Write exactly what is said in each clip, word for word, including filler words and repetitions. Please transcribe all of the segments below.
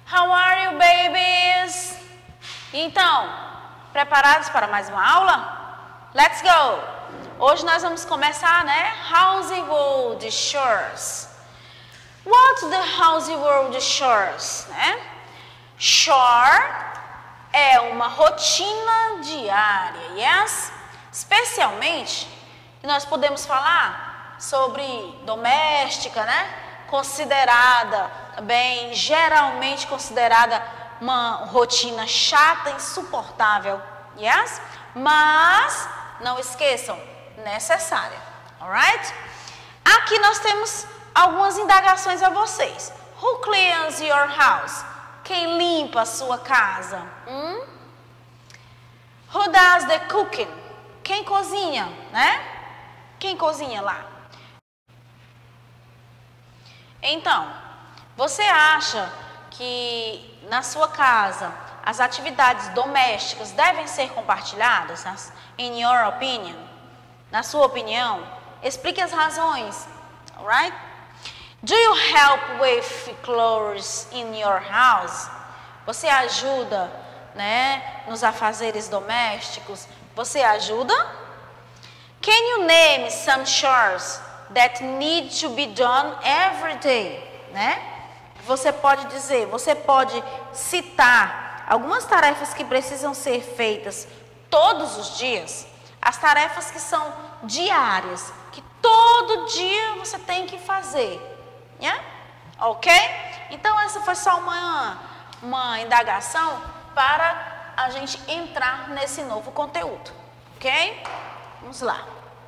How are you, babies? Então, preparados para mais uma aula? Let's go! Hoje nós vamos começar, né? Household chores. What's the household chores, né? Chore é uma rotina diária, yes? Especialmente, nós podemos falar sobre doméstica, né? Considerada, também geralmente considerada uma rotina chata, insuportável, yes? Mas, não esqueçam, necessária, alright? Aqui nós temos algumas indagações a vocês. Who cleans your house? Quem limpa a sua casa? Hum? Who does the cooking? Quem cozinha, né? Quem cozinha lá? Então, você acha que na sua casa as atividades domésticas devem ser compartilhadas? In your opinion? Na sua opinião? Explique as razões, alright? Do you help with chores in your house? Você ajuda, né, nos afazeres domésticos? Você ajuda? Can you name some chores that need to be done every day, né? Você pode dizer, você pode citar algumas tarefas que precisam ser feitas todos os dias, as tarefas que são diárias, que todo dia você tem que fazer, né? Ok? Então essa foi só uma, uma indagação para a gente entrar nesse novo conteúdo, ok? Vamos lá.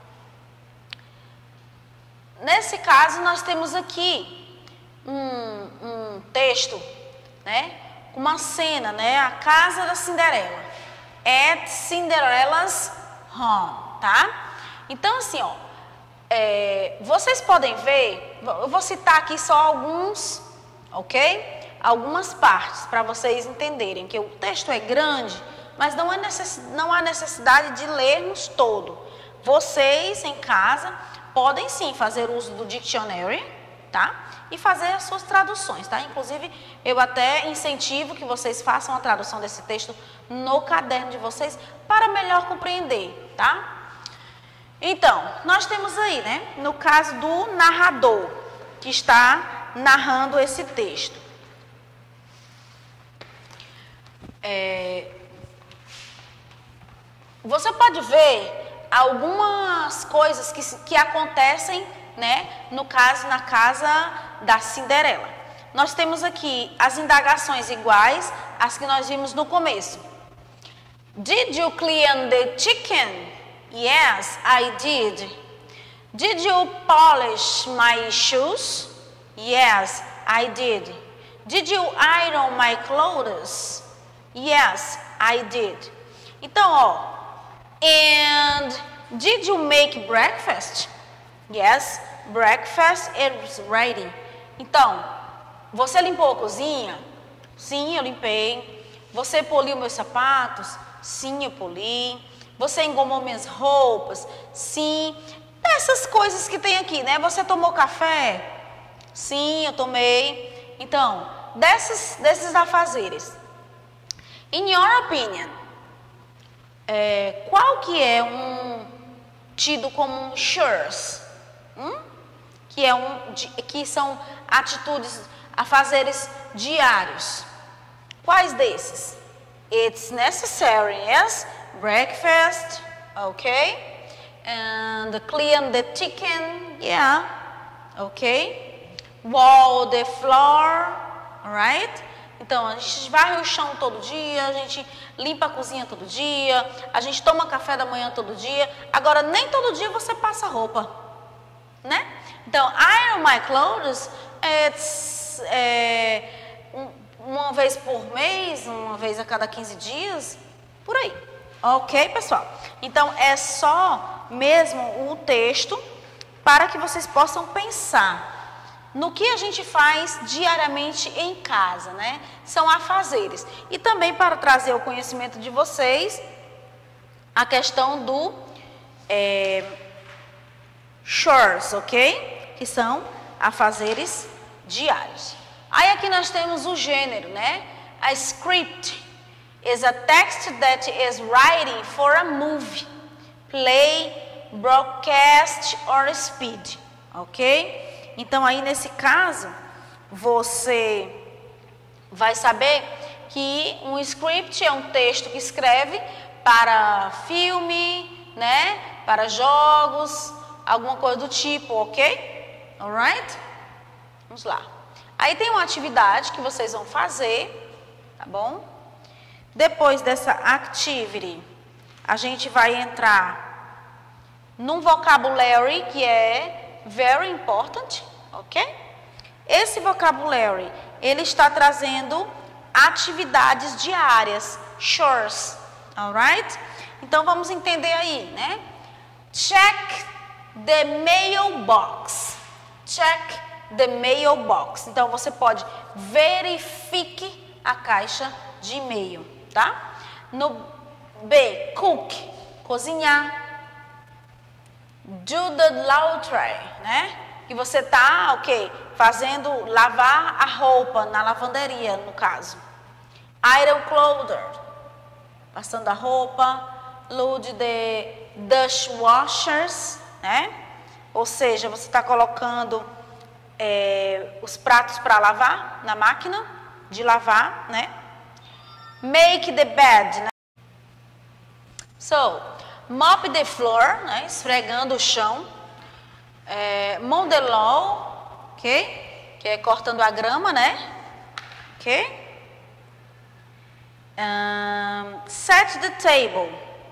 Nesse caso, nós temos aqui um, um texto, né? Uma cena, né? A casa da Cinderela. At Cinderella's home, tá? Então, assim, ó, é, vocês podem ver, eu vou citar aqui só alguns, ok? Algumas partes para vocês entenderem que o texto é grande, mas não, é necess, não há necessidade de lermos todo. Vocês em casa podem sim fazer uso do dictionary, tá? E fazer as suas traduções, tá? Inclusive, eu até incentivo que vocês façam a tradução desse texto no caderno de vocês para melhor compreender, tá? Então, nós temos aí, né? No caso do narrador, que está narrando esse texto. É... Você pode ver algumas coisas que, que acontecem, né, no caso, na casa da Cinderela. Nós temos aqui as indagações iguais às que nós vimos no começo. Did you clean the chicken? Yes, I did. Did you polish my shoes? Yes, I did. Did you iron my clothes? Yes, I did. Então, ó, and did you make breakfast? Yes, breakfast is ready. Então, você limpou a cozinha? Sim, eu limpei. Você poliu meus sapatos? Sim, eu poli. Você engomou minhas roupas? Sim. Essas coisas que tem aqui, né? Você tomou café? Sim, eu tomei. Então, desses, desses afazeres. In your opinion, É, qual que é um tido como um chores? Hum? Que, é um, que são atitudes, afazeres diários. Quais desses? It's necessary, yes? Breakfast, ok? And clean the chicken, yeah, ok? Wall the floor, alright? Então, a gente varre o chão todo dia, a gente limpa a cozinha todo dia, a gente toma café da manhã todo dia. Agora, nem todo dia você passa roupa, né? Então, iron my clothes, it's, é, uma vez por mês, uma vez a cada quinze dias, por aí. Ok, pessoal? Então, é só mesmo o texto para que vocês possam pensar no que a gente faz diariamente em casa, né? São afazeres. E também para trazer ao conhecimento de vocês a questão do é, chores, ok? Que são afazeres diários. Aí aqui nós temos o gênero, né? A script is a text that is writing for a movie, play, broadcast or speed, ok? Então aí nesse caso, você vai saber que um script é um texto que escreve para filme, né? Para jogos, alguma coisa do tipo, ok? Alright? Vamos lá. Aí tem uma atividade que vocês vão fazer, tá bom? Depois dessa activity, a gente vai entrar num vocabulary que é very important, ok? Esse vocabulary, ele está trazendo atividades diárias, chores, alright? Então vamos entender aí, né? Check the mailbox. Check the mailbox. Então você pode verifique a caixa de e-mail, tá? No B, cook, cozinhar. Do the laundry, né? Que você tá, ok, fazendo lavar a roupa na lavanderia, no caso. Iron clother, passando a roupa. Load the dishwashers, né? Ou seja, você está colocando é, os pratos para lavar na máquina de lavar, né? Make the bed, né? So, mop the floor, né? Esfregando o chão. É, mow the lawn, ok? Que é cortando a grama, né? Ok? Um, set the table,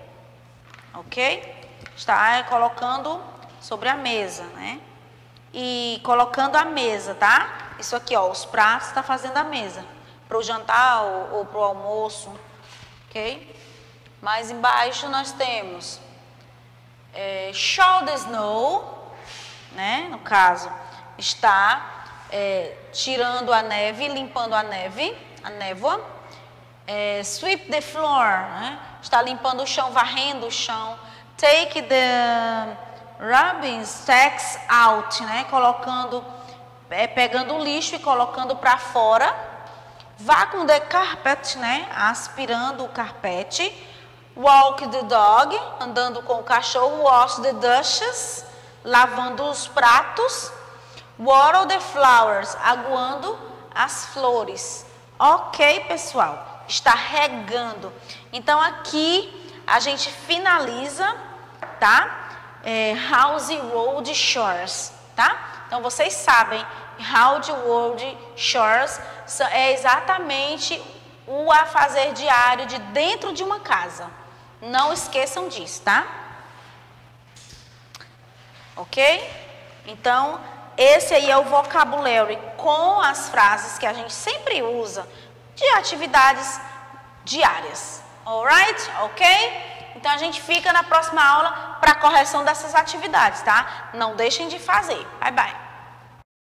ok? Está colocando sobre a mesa, né? E colocando a mesa, tá? Isso aqui, ó, os pratos está fazendo a mesa para o jantar ou, ou para o almoço, ok? Mais embaixo nós temos é, shovel the snow, né? No caso, está é, tirando a neve, limpando a neve, a névoa. É, sweep the floor, né? Está limpando o chão, varrendo o chão. Take the rubbish sacks out, né? Colocando, é, pegando o lixo e colocando para fora. Vacuum the carpet, né? Aspirando o carpete. Walk the dog, andando com o cachorro. Wash the dishes, lavando os pratos. Water the flowers, aguando as flores. Ok, pessoal? Está regando. Então aqui a gente finaliza, tá? É, house, road, shores, tá? Então vocês sabem, house, road, shores é exatamente o afazer diário de dentro de uma casa. Não esqueçam disso, tá? Ok? Então esse aí é o vocabulary com as frases que a gente sempre usa de atividades diárias. Alright? Ok? Então a gente fica na próxima aula para a correção dessas atividades, tá? Não deixem de fazer. Bye, bye.